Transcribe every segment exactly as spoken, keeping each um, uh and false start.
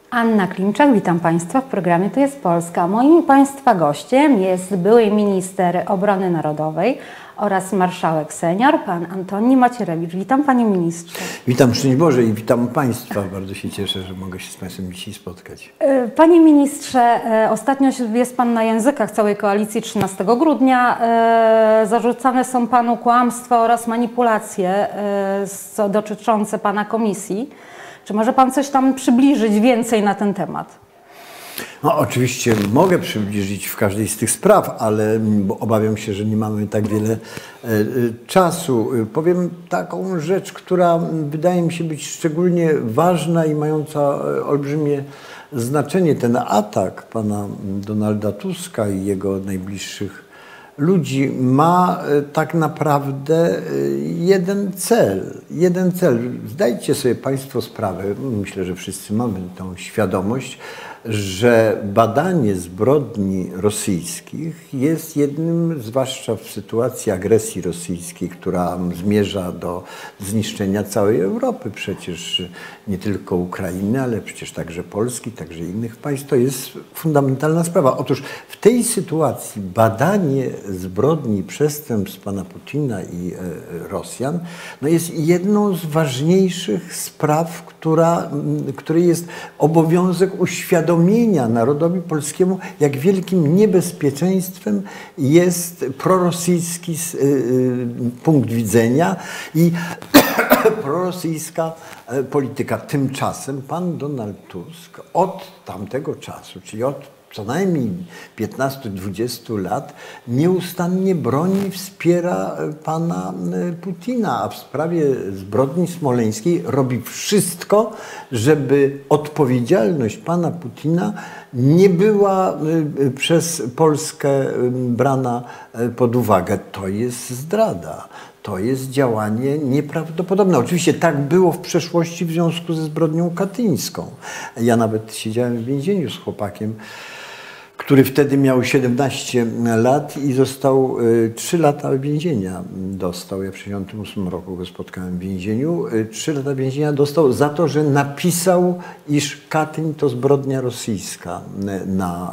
Anna Klimczak, witam Państwa w programie Tu jest Polska. Moim Państwa gościem jest były minister obrony narodowej oraz marszałek senior, pan Antoni Macierewicz. Witam Panie Ministrze. Witam, szczęść Boże, i witam Państwa. Bardzo się cieszę, że mogę się z Państwem dzisiaj spotkać. Panie Ministrze, ostatnio jest Pan na językach całej koalicji trzynastego grudnia. Zarzucane są Panu kłamstwa oraz manipulacje dotyczące Pana komisji. Czy może Pan coś tam przybliżyć więcej na ten temat? No, oczywiście mogę przybliżyć w każdej z tych spraw, ale bo obawiam się, że nie mamy tak wiele e, czasu. Powiem taką rzecz, która wydaje mi się być szczególnie ważna i mająca olbrzymie znaczenie. Ten atak pana Donalda Tuska i jego najbliższych ludzi ma tak naprawdę jeden cel. Jeden cel. Zdajcie sobie Państwo sprawę, myślę, że wszyscy mamy tą świadomość, że badanie zbrodni rosyjskich jest jednym, zwłaszcza w sytuacji agresji rosyjskiej, która zmierza do zniszczenia całej Europy, przecież nie tylko Ukrainy, ale przecież także Polski, także innych państw, to jest fundamentalna sprawa. Otóż w tej sytuacji badanie zbrodni i przestępstw pana Putina i e, Rosjan no jest jedną z ważniejszych spraw, która, której jest obowiązek uświadomienia narodowi polskiemu, jak wielkim niebezpieczeństwem jest prorosyjski y, y, punkt widzenia i prorosyjska polityka. Tymczasem pan Donald Tusk od tamtego czasu, czyli od co najmniej piętnastu do dwudziestu lat nieustannie broni i wspiera pana Putina, a w sprawie zbrodni smoleńskiej robi wszystko, żeby odpowiedzialność pana Putina nie była przez Polskę brana pod uwagę. To jest zdrada. To jest działanie nieprawdopodobne. Oczywiście tak było w przeszłości w związku ze zbrodnią katyńską. Ja nawet siedziałem w więzieniu z chłopakiem, który wtedy miał siedemnaście lat i został trzy lata więzienia dostał. Ja w tysiąc dziewięćset sześćdziesiątym ósmym roku go spotkałem w więzieniu. trzy lata więzienia dostał za to, że napisał, iż Katyń to zbrodnia rosyjska na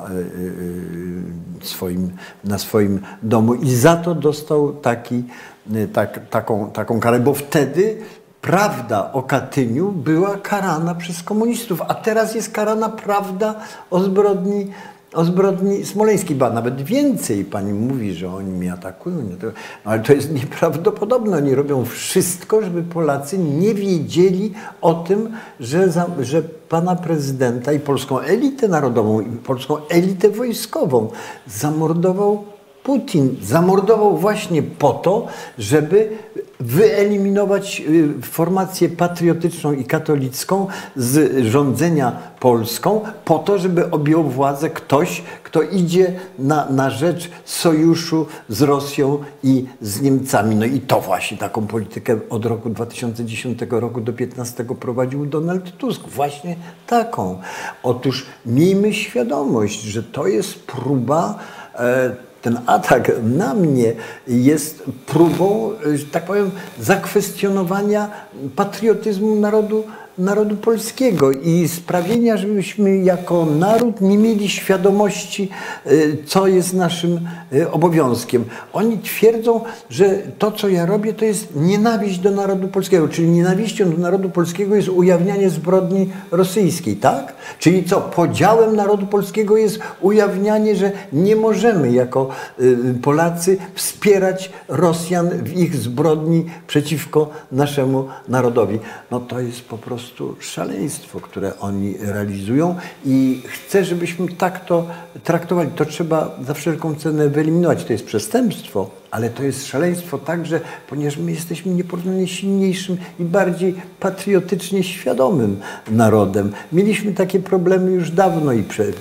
swoim, na swoim domu. I za to dostał taki, tak, taką, taką karę, bo wtedy prawda o Katyniu była karana przez komunistów, a teraz jest karana prawda o zbrodni o zbrodni smoleńskiej, ba nawet więcej. Pani mówi, że oni mnie atakują, no ale to jest nieprawdopodobne. Oni robią wszystko, żeby Polacy nie wiedzieli o tym, że, za, że pana prezydenta i polską elitę narodową, i polską elitę wojskową zamordował Putin. Zamordował właśnie po to, żeby wyeliminować formację patriotyczną i katolicką z rządzenia Polską, po to, żeby objął władzę ktoś, kto idzie na, na rzecz sojuszu z Rosją i z Niemcami. No i to właśnie taką politykę od roku dwa tysiące dziesiątego roku do piętnastego prowadził Donald Tusk. Właśnie taką. Otóż miejmy świadomość, że to jest próba e, ten atak na mnie jest próbą, że tak powiem, zakwestionowania patriotyzmu narodu, narodu polskiego i sprawienia, żebyśmy jako naród nie mieli świadomości, co jest naszym obowiązkiem. Oni twierdzą, że to, co ja robię, to jest nienawiść do narodu polskiego, czyli nienawiścią do narodu polskiego jest ujawnianie zbrodni rosyjskiej, tak? Czyli co? Podziałem narodu polskiego jest ujawnianie, że nie możemy jako Polacy wspierać Rosjan w ich zbrodni przeciwko naszemu narodowi. No to jest po prostu szaleństwo, które oni realizują i chcę, żebyśmy tak to traktowali. To trzeba za wszelką cenę wyeliminować. To jest przestępstwo, ale to jest szaleństwo także, ponieważ my jesteśmy nieporównanie silniejszym i bardziej patriotycznie świadomym narodem. Mieliśmy takie problemy już dawno i przed,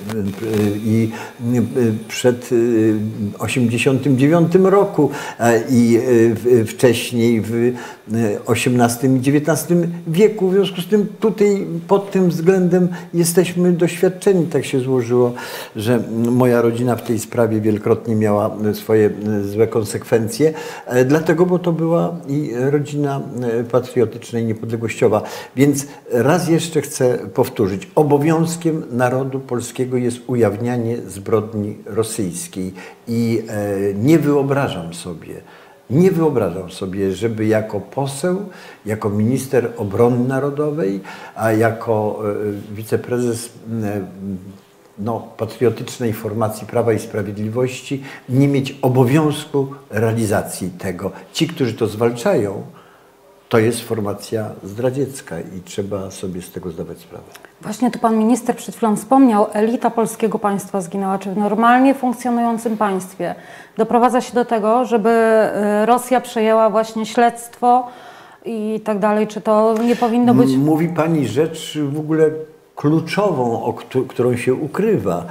i przed osiemdziesiątym dziewiątym roku i wcześniej w osiemnastym i dziewiętnastym wieku. W związku z tym tutaj pod tym względem jesteśmy doświadczeni. Tak się złożyło, że moja rodzina w tej sprawie wielokrotnie miała swoje złe konsekwencje. konsekwencje, dlatego, bo to była i rodzina patriotyczna i niepodległościowa. Więc raz jeszcze chcę powtórzyć, obowiązkiem narodu polskiego jest ujawnianie zbrodni rosyjskiej i nie wyobrażam sobie, Nie wyobrażam sobie, żeby jako poseł, jako minister obrony narodowej, a jako wiceprezes no, patriotycznej formacji Prawa i Sprawiedliwości nie mieć obowiązku realizacji tego. Ci, którzy to zwalczają, to jest formacja zdradziecka i trzeba sobie z tego zdawać sprawę. Właśnie tu pan minister przed chwilą wspomniał, elita polskiego państwa zginęła. Czy w normalnie funkcjonującym państwie doprowadza się do tego, żeby Rosja przejęła właśnie śledztwo i tak dalej? Czy to nie powinno być... Mówi pani rzecz w ogóle kluczową, o którą się ukrywa.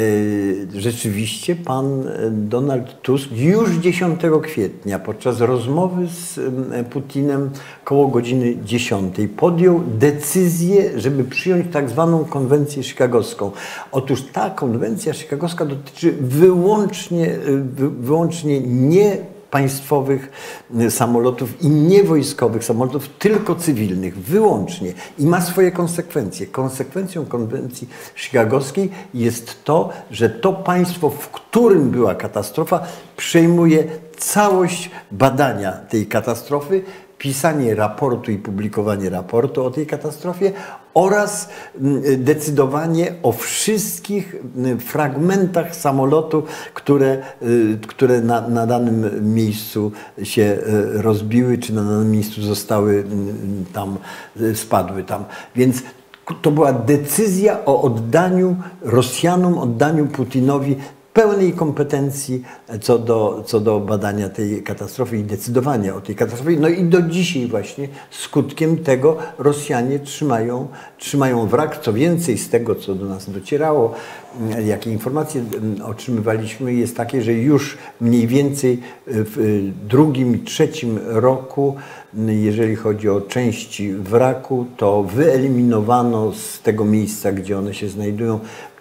Rzeczywiście pan Donald Tusk już dziesiątego kwietnia podczas rozmowy z Putinem koło godziny dziesiątej podjął decyzję, żeby przyjąć tak zwaną konwencję chicagowską. Otóż ta konwencja chicagowska dotyczy wyłącznie, wyłącznie nie państwowych samolotów i niewojskowych samolotów, tylko cywilnych, wyłącznie. I ma swoje konsekwencje. Konsekwencją konwencji chicagowskiej jest to, że to państwo, w którym była katastrofa, przejmuje całość badania tej katastrofy, pisanie raportu i publikowanie raportu o tej katastrofie oraz decydowanie o wszystkich fragmentach samolotu, które, które na, na danym miejscu się rozbiły, czy na danym miejscu zostały tam, spadły tam. Więc to była decyzja o oddaniu Rosjanom, oddaniu Putinowi pełnej kompetencji co do, co do badania tej katastrofy i decydowania o tej katastrofie. No i do dzisiaj właśnie skutkiem tego Rosjanie trzymają, trzymają wrak. Co więcej, z tego, co do nas docierało, jakie informacje otrzymywaliśmy, jest takie, że już mniej więcej w drugim i trzecim roku, jeżeli chodzi o części wraku, to wyeliminowano z tego miejsca, gdzie one się znajdują,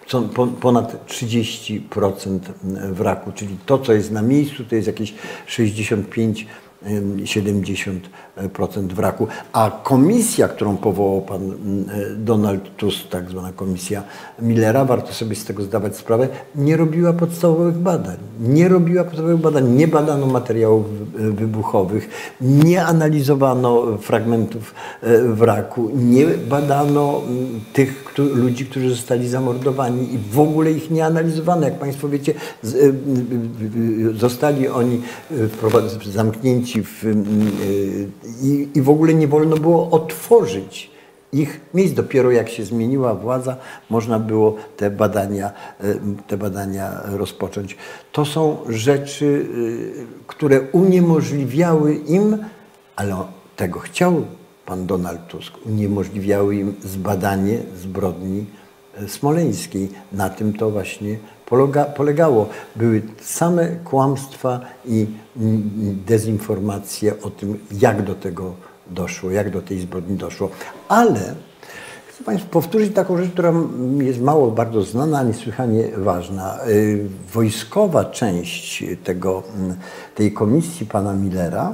ponad trzydzieści procent wraku, czyli to, co jest na miejscu, to jest jakieś sześćdziesiąt pięć do siedemdziesięciu procent wraku. A komisja, którą powołał pan Donald Tusk, tak zwana komisja Millera, warto sobie z tego zdawać sprawę, nie robiła podstawowych badań. Nie robiła podstawowych badań, nie badano materiałów wybuchowych, nie analizowano fragmentów wraku, nie badano tych ludzi, którzy zostali zamordowani i w ogóle ich nie analizowano. Jak państwo wiecie, zostali oni zamknięci w, i, i w ogóle nie wolno było otworzyć ich miejsc. Dopiero jak się zmieniła władza, można było te badania, te badania rozpocząć. To są rzeczy, które uniemożliwiały im, ale tego chciał pan Donald Tusk, uniemożliwiały im zbadanie zbrodni smoleńskiej. Na tym to właśnie polega, polegało. Były same kłamstwa i dezinformacje o tym, jak do tego doszło, jak do tej zbrodni doszło. Ale chcę państwu powtórzyć taką rzecz, która jest mało bardzo znana, a niesłychanie ważna. Wojskowa część tego, tej komisji pana Millera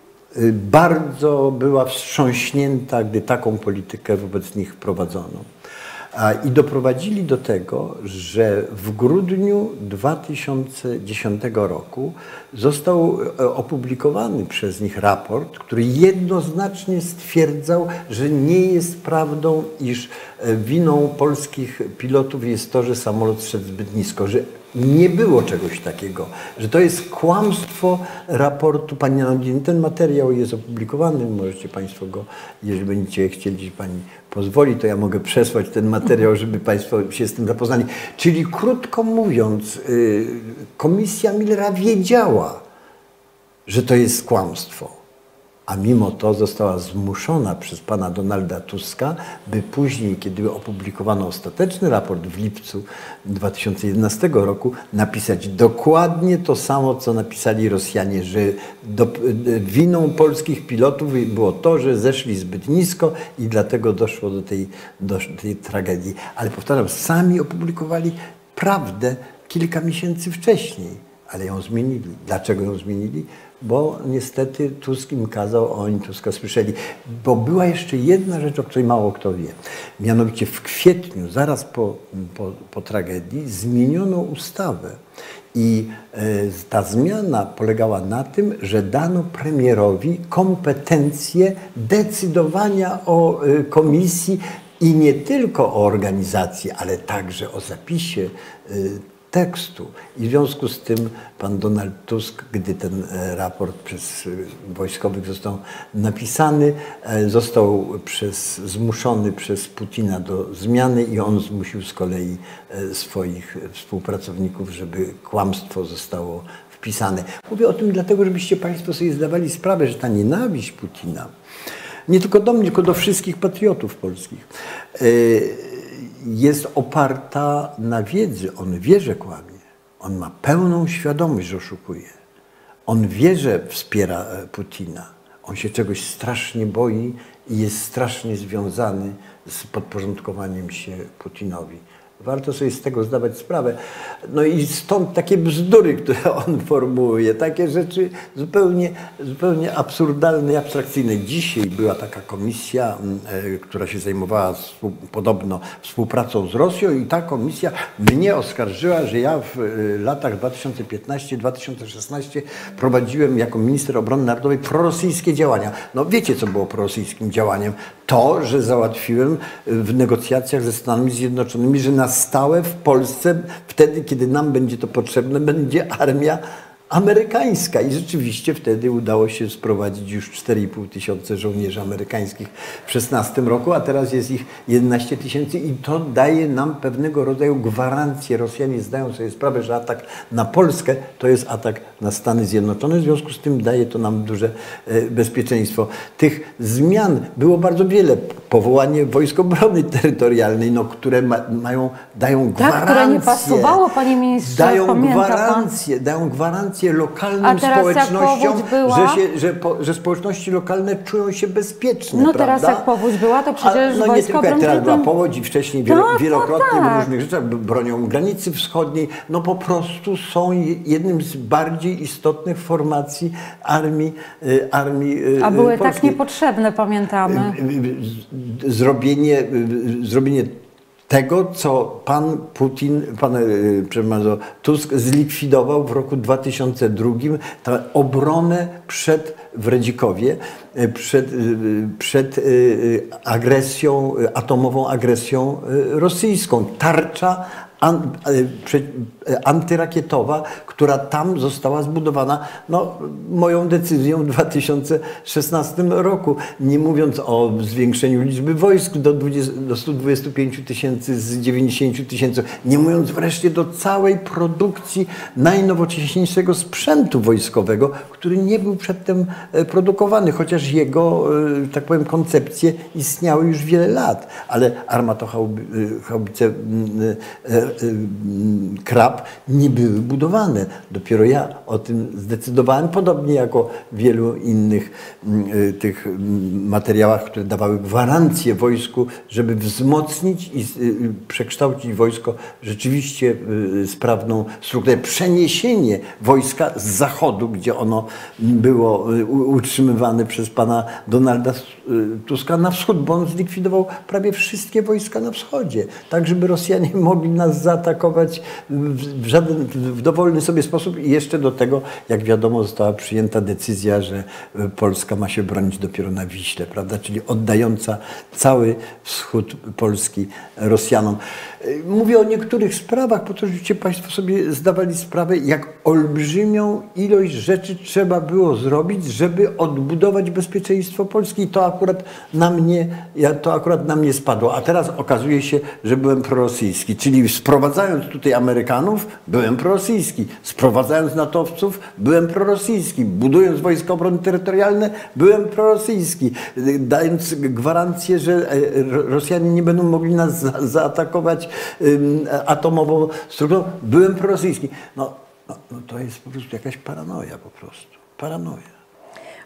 bardzo była wstrząśnięta, gdy taką politykę wobec nich prowadzono. I doprowadzili do tego, że w grudniu dwa tysiące dziesiątego roku został opublikowany przez nich raport, który jednoznacznie stwierdzał, że nie jest prawdą, iż winą polskich pilotów jest to, że samolot szedł zbyt nisko, że nie było czegoś takiego, że to jest kłamstwo raportu pani Nowin. Ten materiał jest opublikowany, możecie państwo go, jeżeli będziecie chcieli, jeśli pani pozwoli, to ja mogę przesłać ten materiał, żeby państwo się z tym zapoznali. Czyli krótko mówiąc, komisja Millera wiedziała, że to jest kłamstwo, a mimo to została zmuszona przez pana Donalda Tuska, by później, kiedy opublikowano ostateczny raport w lipcu dwa tysiące jedenastego roku, napisać dokładnie to samo, co napisali Rosjanie, że do, winą polskich pilotów było to, że zeszli zbyt nisko i dlatego doszło do tej, do tej tragedii. Ale powtarzam, sami opublikowali prawdę kilka miesięcy wcześniej. ale ją zmienili. Dlaczego ją zmienili? Bo niestety Tusk im kazał, oni Tuska słyszeli. Bo była jeszcze jedna rzecz, o której mało kto wie. Mianowicie w kwietniu, zaraz po, po, po tragedii, zmieniono ustawę. I e, ta zmiana polegała na tym, że dano premierowi kompetencje decydowania o e, komisji i nie tylko o organizacji, ale także o zapisie e, tekstu. I w związku z tym pan Donald Tusk, gdy ten raport przez wojskowych został napisany, został przez, zmuszony przez Putina do zmiany i on zmusił z kolei swoich współpracowników, żeby kłamstwo zostało wpisane. Mówię o tym dlatego, żebyście państwo sobie zdawali sprawę, że ta nienawiść Putina, nie tylko do mnie, tylko do wszystkich patriotów polskich, jest oparta na wiedzy. On wie, że kłamie. On ma pełną świadomość, że oszukuje. On wie, że wspiera Putina. On się czegoś strasznie boi i jest strasznie związany z podporządkowaniem się Putinowi. Warto sobie z tego zdawać sprawę. No i stąd takie bzdury, które on formułuje, takie rzeczy zupełnie, zupełnie absurdalne i abstrakcyjne. Dzisiaj była taka komisja, y, która się zajmowała współ, podobno współpracą z Rosją i ta komisja mnie oskarżyła, że ja w y, latach dwa tysiące piętnastym do dwa tysiące szesnastego prowadziłem jako minister obrony narodowej prorosyjskie działania. No wiecie, co było prorosyjskim działaniem? To, że załatwiłem w negocjacjach ze Stanami Zjednoczonymi, że na stałe w Polsce, wtedy, kiedy nam będzie to potrzebne, będzie armia amerykańska. I rzeczywiście wtedy udało się sprowadzić już cztery i pół tysiąca żołnierzy amerykańskich w szesnastym roku, a teraz jest ich jedenaście tysięcy i to daje nam pewnego rodzaju gwarancję. Rosjanie zdają sobie sprawę, że atak na Polskę to jest atak na Stany Zjednoczone, w związku z tym daje to nam duże bezpieczeństwo. Tych zmian było bardzo wiele. Powołanie Wojsk Obrony Terytorialnej, no, które ma, mają, dają gwarancję. Tak, które nie pasowało, panie ministrze, dają gwarancję, pan? dają gwarancję lokalnym społecznościom, była, że, się, że, po, że społeczności lokalne czują się bezpieczne. No prawda? teraz jak powódź była, to przecież A, no Wojsko nie tylko jak teraz była ten... powódź i wcześniej wielo, tak, wielokrotnie tak, tak. w różnych rzeczach bronią granicy wschodniej. No po prostu są jednym z bardziej istotnych formacji armii, armii A były polskiej. tak niepotrzebne, pamiętamy. Zrobienie, zrobienie tego, co pan Putin, pan przepraszam, Tusk zlikwidował w roku dwa tysiące drugim, tę obronę przed w Redzikowie, przed, przed agresją, atomową agresją rosyjską. Tarcza An, antyrakietowa, która tam została zbudowana no, moją decyzją w dwa tysiące szesnastym roku. Nie mówiąc o zwiększeniu liczby wojsk do, do stu dwudziestu pięciu tysięcy z dziewięćdziesięciu tysięcy. Nie mówiąc wreszcie do całej produkcji najnowocześniejszego sprzętu wojskowego, który nie był przedtem produkowany, chociaż jego, tak powiem, koncepcje istniały już wiele lat. Ale armatochaubice Krab nie były budowane. Dopiero ja o tym zdecydowałem, podobnie jako w wielu innych y, tych materiałach, które dawały gwarancję wojsku, żeby wzmocnić i y, przekształcić wojsko w rzeczywiście y, sprawną strukturę. Przeniesienie wojska z zachodu, gdzie ono było y, utrzymywane przez pana Donalda Tuska, na wschód, bo on zlikwidował prawie wszystkie wojska na wschodzie, tak żeby Rosjanie mogli nas zaatakować w żaden, w dowolny sobie sposób i jeszcze do tego, jak wiadomo, została przyjęta decyzja, że Polska ma się bronić dopiero na Wiśle, prawda, czyli oddająca cały wschód Polski Rosjanom. Mówię o niektórych sprawach, po to, żebyście państwo sobie zdawali sprawę, jak olbrzymią ilość rzeczy trzeba było zrobić, żeby odbudować bezpieczeństwo Polski. I to akurat na mnie, to akurat na mnie spadło. A teraz okazuje się, że byłem prorosyjski. Czyli sprowadzając tutaj Amerykanów, byłem prorosyjski. Sprowadzając natowców, byłem prorosyjski. Budując Wojska Obrony Terytorialne, byłem prorosyjski. Dając gwarancję, że Rosjanie nie będą mogli nas za zaatakować atomową strukturą, byłem prorosyjski. No, no, no to jest po prostu jakaś paranoja po prostu. Paranoja.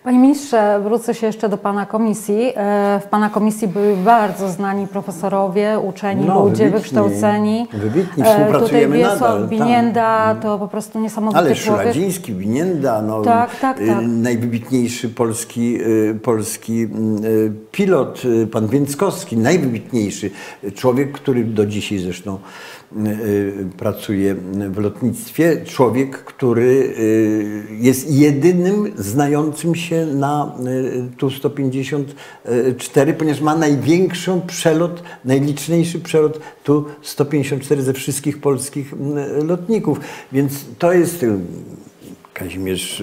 Panie ministrze, wrócę się jeszcze do pana komisji. W pana komisji byli bardzo znani profesorowie, uczeni no, ludzie, wybitni, wykształceni. Wybitni, współpracujemy Tutaj nadal. Wiesław Binienda, tak. To po prostu niesamowity Ale człowiek. Szuladziński, Binienda, no, tak, tak, tak. najwybitniejszy polski, polski pilot, pan Więckowski, najwybitniejszy człowiek, który do dzisiaj zresztą pracuje w lotnictwie. Człowiek, który jest jedynym znającym się na Tu sto pięćdziesiąt cztery, ponieważ ma największą przelot, najliczniejszy przelot Tu sto pięćdziesiąt cztery ze wszystkich polskich lotników. Więc to jest Kazimierz,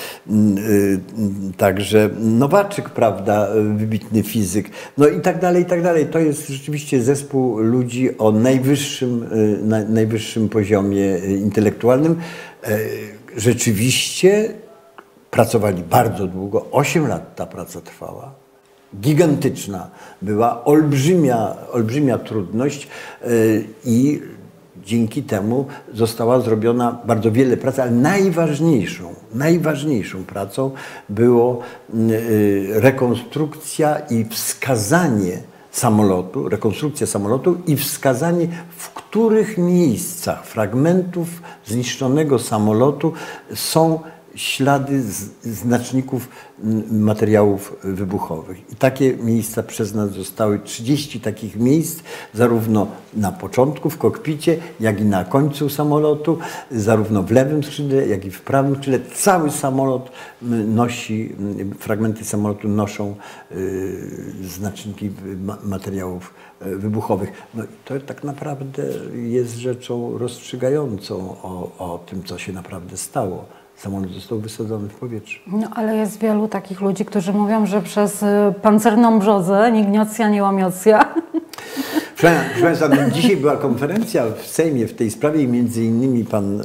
także Nowaczyk, prawda, wybitny fizyk, no i tak dalej, i tak dalej. To jest rzeczywiście zespół ludzi o najwyższym, na, najwyższym poziomie intelektualnym. Rzeczywiście pracowali bardzo długo, osiem lat ta praca trwała. Gigantyczna była, olbrzymia, olbrzymia trudność i dzięki temu została zrobiona bardzo wiele pracy, ale najważniejszą, najważniejszą pracą było rekonstrukcja i wskazanie samolotu, rekonstrukcja samolotu i wskazanie, w których miejscach fragmentów zniszczonego samolotu są ślady z, znaczników materiałów wybuchowych. I takie miejsca przez nas zostały, trzydzieści takich miejsc, zarówno na początku w kokpicie, jak i na końcu samolotu, zarówno w lewym skrzydle, jak i w prawym skrzydle. Cały samolot nosi, fragmenty samolotu noszą y, znaczniki ma materiałów wybuchowych. No i to tak naprawdę jest rzeczą rozstrzygającą o, o tym, co się naprawdę stało. Samolot został wysadzony w powietrze. No, ale jest wielu takich ludzi, którzy mówią, że przez pancerną brzozę nignocja, nie łamiocja. Proszę Państwa, dzisiaj była konferencja w Sejmie w tej sprawie i między innymi pan y,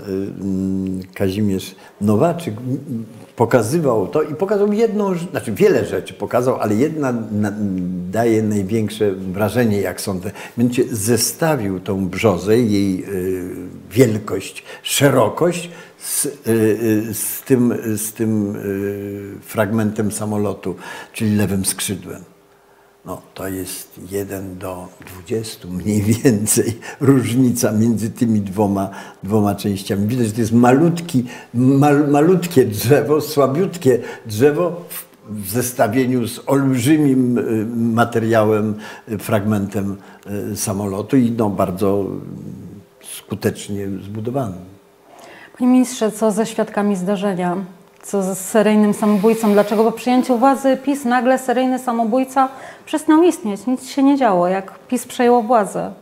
Kazimierz Nowaczyk pokazywał to i pokazał jedną, znaczy wiele rzeczy pokazał, ale jedna na, daje największe wrażenie, jak sądzę. Mianowicie zestawił tą brzozę, jej y, wielkość, szerokość z, y, z tym, z tym y, fragmentem samolotu, czyli lewym skrzydłem. No, to jest jeden do dwudziestu mniej więcej różnica między tymi dwoma, dwoma częściami. Widać, że to jest malutki, mal, malutkie drzewo, słabiutkie drzewo w zestawieniu z olbrzymim materiałem, fragmentem samolotu i no, bardzo skutecznie zbudowanym. Panie ministrze, co ze świadkami zdarzenia? Co z seryjnym samobójcą? Dlaczego po przyjęciu władzy PiS nagle seryjny samobójca przestał istnieć? Nic się nie działo, jak PiS przejęło władzę.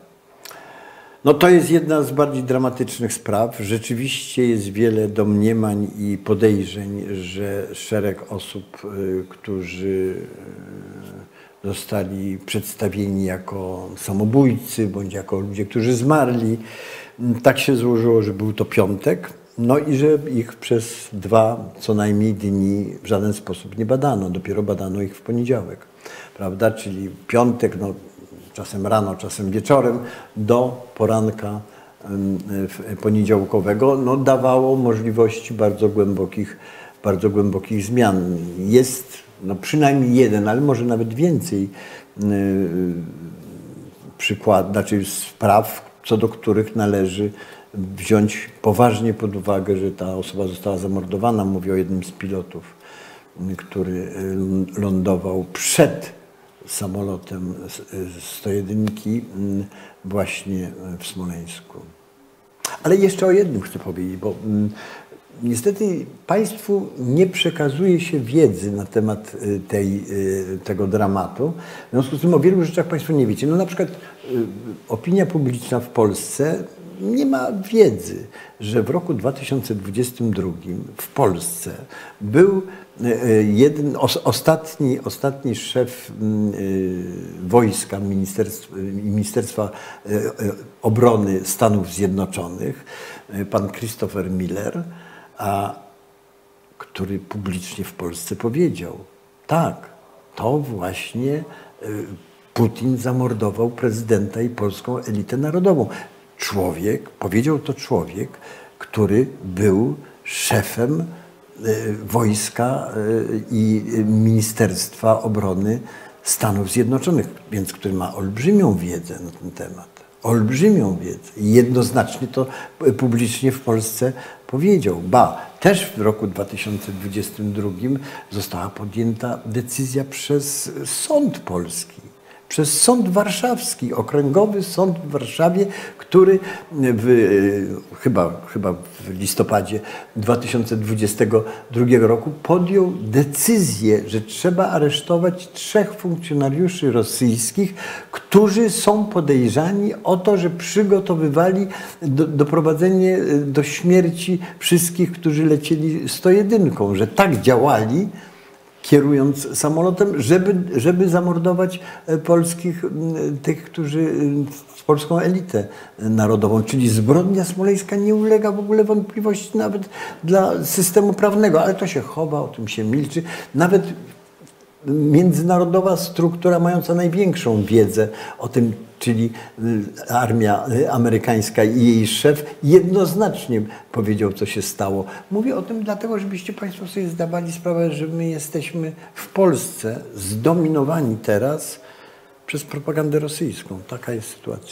No to jest jedna z bardziej dramatycznych spraw. Rzeczywiście jest wiele domniemań i podejrzeń, że szereg osób, którzy zostali przedstawieni jako samobójcy bądź jako ludzie, którzy zmarli, tak się złożyło, że był to piątek. No i że ich przez dwa co najmniej dni w żaden sposób nie badano. Dopiero badano ich w poniedziałek, prawda? Czyli piątek, no, czasem rano, czasem wieczorem, do poranka poniedziałkowego, no, dawało możliwości bardzo głębokich, bardzo głębokich zmian. Jest no, przynajmniej jeden, ale może nawet więcej yy, przykład, znaczy spraw, co do których należy wziąć poważnie pod uwagę, że ta osoba została zamordowana. Mówię o jednym z pilotów, który lądował przed samolotem sto jeden właśnie w Smoleńsku. Ale jeszcze o jednym chcę powiedzieć, bo niestety Państwu nie przekazuje się wiedzy na temat tej, tego dramatu. W związku z tym o wielu rzeczach Państwo nie wiecie. No na przykład opinia publiczna w Polsce nie ma wiedzy, że w roku dwa tysiące dwudziestym drugim w Polsce był jeden, ostatni, ostatni szef wojska Ministerstwa, Ministerstwa Obrony Stanów Zjednoczonych, pan Christopher Miller, a, który publicznie w Polsce powiedział, tak, to właśnie Putin zamordował prezydenta i polską elitę narodową. Człowiek, powiedział to człowiek, który był szefem wojska i Ministerstwa Obrony Stanów Zjednoczonych, więc który ma olbrzymią wiedzę na ten temat. Olbrzymią wiedzę. I jednoznacznie to publicznie w Polsce powiedział. Ba, też w roku dwa tysiące dwudziestym drugim została podjęta decyzja przez sąd polski, przez Sąd Warszawski, Okręgowy Sąd w Warszawie, który w, chyba, chyba w listopadzie dwa tysiące dwudziestego drugiego roku podjął decyzję, że trzeba aresztować trzech funkcjonariuszy rosyjskich, którzy są podejrzani o to, że przygotowywali do, doprowadzenie do śmierci wszystkich, którzy lecieli sto jedynką, że tak działali, kierując samolotem, żeby, żeby zamordować polskich, tych, którzy, polską elitę narodową. Czyli zbrodnia smoleńska nie ulega w ogóle wątpliwości nawet dla systemu prawnego, ale to się chowa, o tym się milczy. Nawet międzynarodowa struktura mająca największą wiedzę o tym, czyli armia amerykańska i jej szef, jednoznacznie powiedział, co się stało. Mówię o tym dlatego, żebyście Państwo sobie zdawali sprawę, że my jesteśmy w Polsce zdominowani teraz przez propagandę rosyjską. Taka jest sytuacja.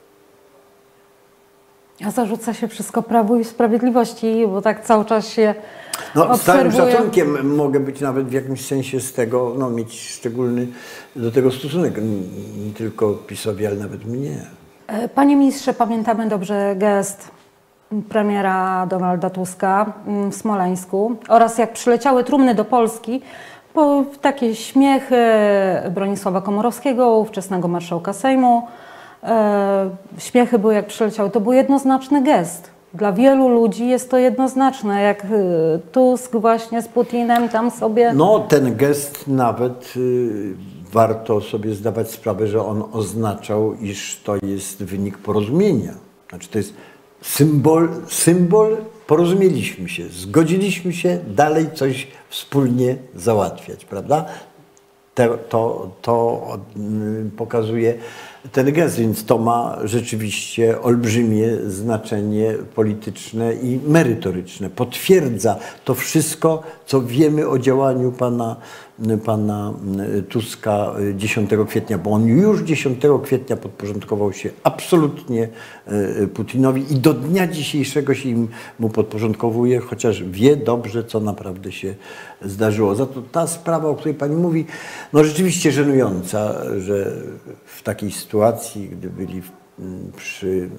A zarzuca się wszystko Prawu i Sprawiedliwości, bo tak cały czas się No, z całym obserwuje. szacunkiem mogę być nawet w jakimś sensie z tego, no, mieć szczególny do tego stosunek. Nie tylko PiS-owi, ale nawet mnie. Panie ministrze, pamiętamy dobrze gest premiera Donalda Tuska w Smoleńsku oraz jak przyleciały trumny do Polski, po takie śmiechy Bronisława Komorowskiego, ówczesnego marszałka Sejmu. E, śmiechy były jak przyleciały. To był jednoznaczny gest. Dla wielu ludzi jest to jednoznaczne, jak Tusk właśnie z Putinem tam sobie... No, ten gest nawet y, warto sobie zdawać sprawę, że on oznaczał, iż to jest wynik porozumienia. Znaczy to jest symbol, symbol porozumieliśmy się, zgodziliśmy się dalej coś wspólnie załatwiać, prawda? Te, to, to y, pokazuje ten gest, więc to ma rzeczywiście olbrzymie znaczenie polityczne i merytoryczne. Potwierdza to wszystko, co wiemy o działaniu pana, pana Tuska dziesiątego kwietnia, bo on już dziesiątego kwietnia podporządkował się absolutnie Putinowi i do dnia dzisiejszego się mu podporządkowuje, chociaż wie dobrze, co naprawdę się zdarzyło. Za to ta sprawa, o której pani mówi, no rzeczywiście żenująca, że w takiej sytuacji, gdy byli w, przy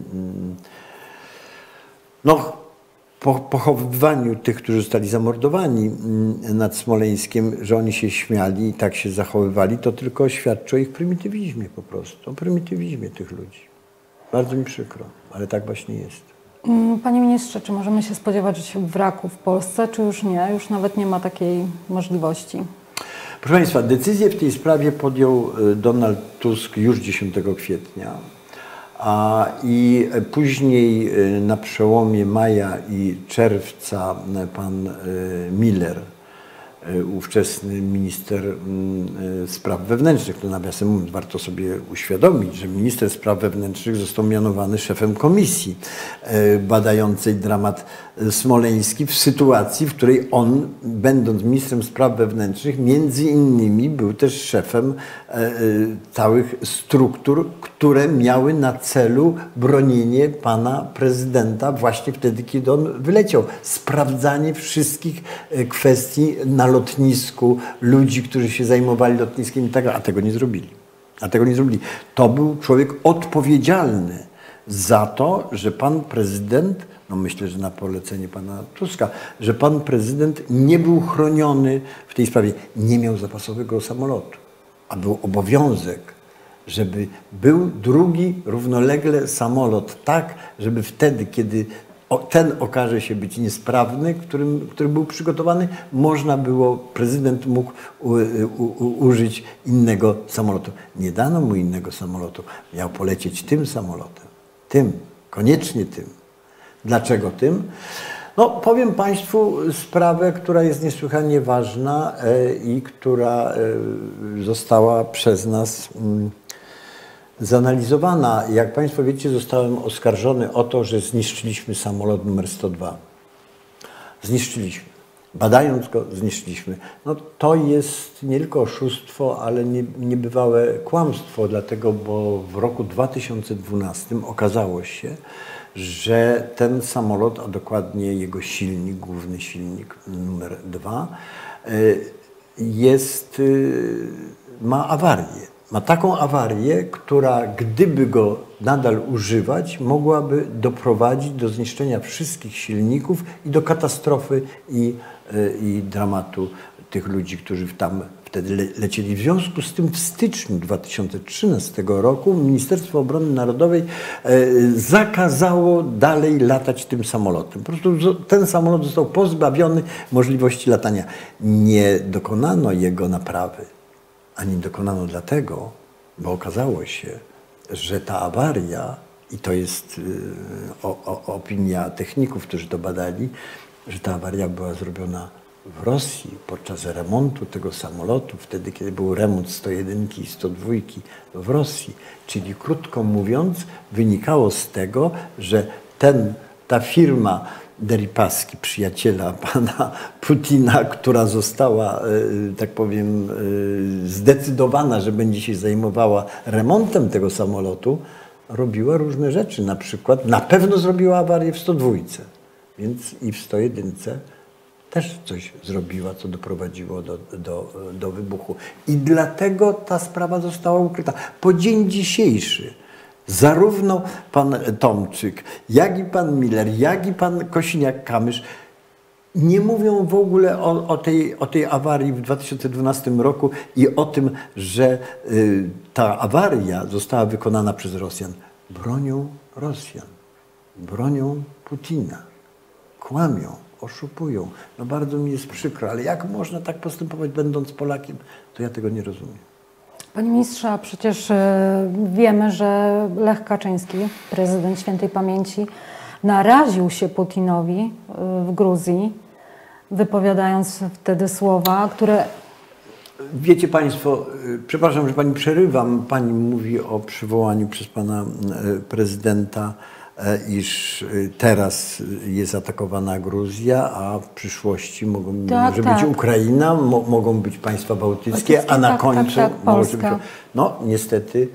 no, po, pochowywaniu tych, którzy zostali zamordowani nad Smoleńskiem, że oni się śmiali i tak się zachowywali, to tylko świadczy o ich prymitywizmie po prostu, o prymitywizmie tych ludzi. Bardzo mi przykro, ale tak właśnie jest. Panie ministrze, czy możemy się spodziewać wraku w Polsce, czy już nie? Już nawet nie ma takiej możliwości. Proszę Państwa, decyzję w tej sprawie podjął Donald Tusk już dziesiątego kwietnia, a i później na przełomie maja i czerwca pan Miller, ówczesny minister spraw wewnętrznych, to nawiasem mówiąc, warto sobie uświadomić, że minister spraw wewnętrznych został mianowany szefem komisji badającej dramat smoleński w sytuacji, w której on, będąc ministrem spraw wewnętrznych, między innymi był też szefem całych struktur, które miały na celu bronienie pana prezydenta właśnie wtedy, kiedy on wyleciał. Sprawdzanie wszystkich kwestii na lotnisku, ludzi, którzy się zajmowali lotniskiem i tak dalej, a tego nie zrobili. A tego nie zrobili. To był człowiek odpowiedzialny za to, że pan prezydent, no myślę, że na polecenie pana Tuska, że pan prezydent nie był chroniony w tej sprawie, nie miał zapasowego samolotu, a był obowiązek, żeby był drugi równolegle samolot, tak, żeby wtedy, kiedy ten okaże się być niesprawny, którym, który był przygotowany, można było, prezydent mógł u, u, u, użyć innego samolotu. Nie dano mu innego samolotu, miał polecieć tym samolotem, tym, koniecznie tym. Dlaczego tym? No, powiem Państwu sprawę, która jest niesłychanie ważna e, i która e, została przez nas mm, zanalizowana. Jak Państwo wiecie, zostałem oskarżony o to, że zniszczyliśmy samolot numer sto dwa. Zniszczyliśmy. Badając go, zniszczyliśmy. No, to jest nie tylko oszustwo, ale nie, niebywałe kłamstwo, dlatego, bo w roku dwa tysiące dwunastym okazało się, że ten samolot, a dokładnie jego silnik, główny silnik numer dwa, jest, ma awarię. Ma taką awarię, która gdyby go nadal używać, mogłaby doprowadzić do zniszczenia wszystkich silników i do katastrofy i, i dramatu tych ludzi, którzy tam wtedy le lecieli. W związku z tym w styczniu dwa tysiące trzynastego roku Ministerstwo Obrony Narodowej e, zakazało dalej latać tym samolotem. Po prostu ten samolot został pozbawiony możliwości latania. Nie dokonano jego naprawy. Ani dokonano dlatego, bo okazało się, że ta awaria, i to jest y, o, o, opinia techników, którzy to badali, że ta awaria była zrobiona w Rosji podczas remontu tego samolotu, wtedy kiedy był remont sto jeden i sto dwa w Rosji. Czyli krótko mówiąc, wynikało z tego, że ten, ta firma Deripaski, przyjaciela pana Putina, która została, tak powiem, zdecydowana, że będzie się zajmowała remontem tego samolotu, robiła różne rzeczy. Na przykład na pewno zrobiła awarię w sto dwa, więc i w sto jeden też coś zrobiła, co doprowadziło do, do, do wybuchu. I dlatego ta sprawa została ukryta. Po dzień dzisiejszy zarówno pan Tomczyk, jak i pan Miller, jak i pan Kosiniak-Kamysz nie mówią w ogóle o, o, tej, o tej awarii w dwa tysiące dwunastym roku i o tym, że y, ta awaria została wykonana przez Rosjan. Bronią Rosjan, bronią Putina, kłamią, oszukują. No bardzo mi jest przykro, ale jak można tak postępować, będąc Polakiem, to ja tego nie rozumiem. Panie ministrze, a przecież wiemy, że Lech Kaczyński, prezydent świętej pamięci, naraził się Putinowi w Gruzji, wypowiadając wtedy słowa, które... Wiecie państwo, przepraszam, że pani przerywam, pani mówi o przywołaniu przez pana prezydenta, iż teraz jest atakowana Gruzja, a w przyszłości mogą, tak, może tak. być Ukraina, mo, mogą być państwa bałtyckie, Bałtyckie, a na tak, końcu tak, tak, może być... No niestety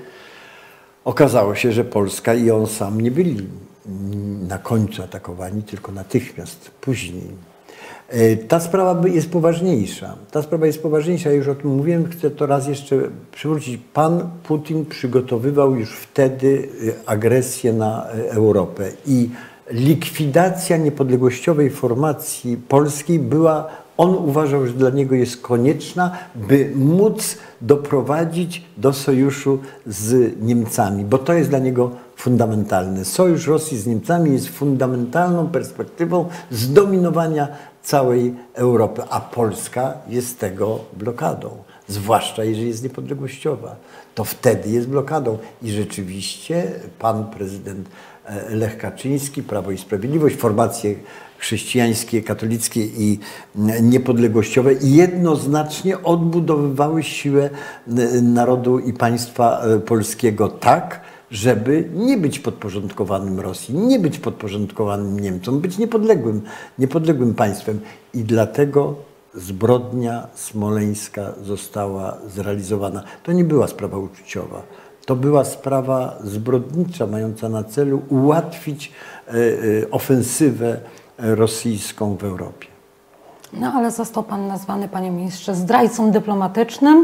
okazało się, że Polska i on sam nie byli na końcu atakowani, tylko natychmiast później. Ta sprawa jest poważniejsza. Ta sprawa jest poważniejsza, już o tym mówiłem, chcę to raz jeszcze przywrócić. Pan Putin przygotowywał już wtedy agresję na Europę i likwidacja niepodległościowej formacji polskiej była, on uważał, że dla niego jest konieczna, by móc doprowadzić do sojuszu z Niemcami, bo to jest dla niego fundamentalne. Sojusz Rosji z Niemcami jest fundamentalną perspektywą zdominowania całej Europy, a Polska jest tego blokadą, zwłaszcza jeżeli jest niepodległościowa. To wtedy jest blokadą i rzeczywiście pan prezydent Lech Kaczyński, Prawo i Sprawiedliwość, formacje chrześcijańskie, katolickie i niepodległościowe jednoznacznie odbudowywały siłę narodu i państwa polskiego tak, żeby nie być podporządkowanym Rosji, nie być podporządkowanym Niemcom, być niepodległym, niepodległym państwem. I dlatego zbrodnia smoleńska została zrealizowana. To nie była sprawa uczuciowa. To była sprawa zbrodnicza, mająca na celu ułatwić e, e, ofensywę rosyjską w Europie. No ale został pan nazwany, panie ministrze, zdrajcą dyplomatycznym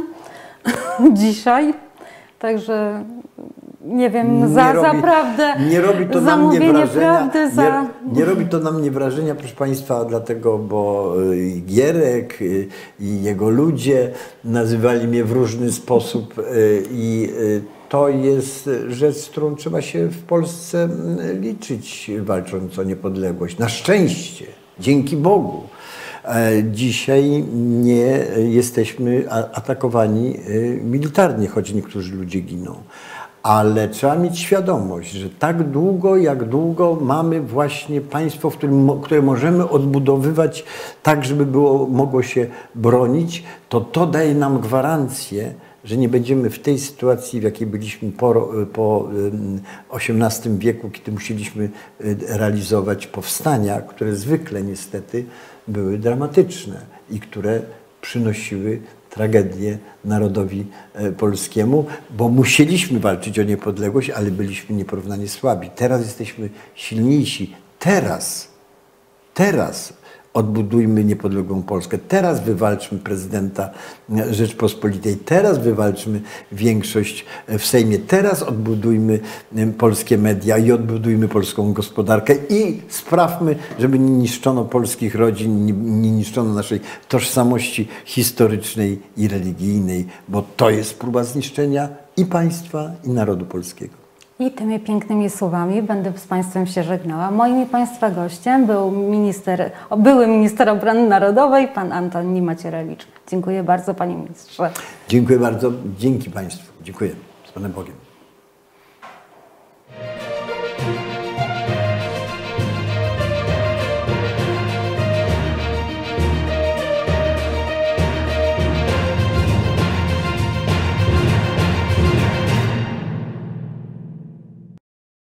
dzisiaj. Także nie wiem, nie za, robi, za prawdę, nie robi to za na mnie wrażenia, prawdy, za... nie, nie robi to na mnie wrażenia, proszę państwa, dlatego, bo Gierek i jego ludzie nazywali mnie w różny sposób i to jest rzecz, z którą trzeba się w Polsce liczyć, walcząc o niepodległość. Na szczęście, dzięki Bogu, dzisiaj nie jesteśmy atakowani militarnie, choć niektórzy ludzie giną. Ale trzeba mieć świadomość, że tak długo, jak długo mamy właśnie państwo, w którym, które możemy odbudowywać tak, żeby było, mogło się bronić, to to daje nam gwarancję, że nie będziemy w tej sytuacji, w jakiej byliśmy po, po osiemnastym wieku, kiedy musieliśmy realizować powstania, które zwykle niestety były dramatyczne i które przynosiły tragedię narodowi polskiemu, bo musieliśmy walczyć o niepodległość, ale byliśmy nieporównanie słabi. Teraz jesteśmy silniejsi. Teraz, teraz odbudujmy niepodległą Polskę. Teraz wywalczmy prezydenta Rzeczpospolitej. Teraz wywalczmy większość w Sejmie. Teraz odbudujmy polskie media i odbudujmy polską gospodarkę i sprawmy, żeby nie niszczono polskich rodzin, nie, nie niszczono naszej tożsamości historycznej i religijnej, bo to jest próba zniszczenia i państwa, i narodu polskiego. I tymi pięknymi słowami będę z Państwem się żegnała. Moim i Państwa gościem był minister, były minister obrony narodowej, pan Antoni Macierewicz. Dziękuję bardzo, panie ministrze. Dziękuję bardzo. Dzięki Państwu. Dziękuję. Z Panem Bogiem.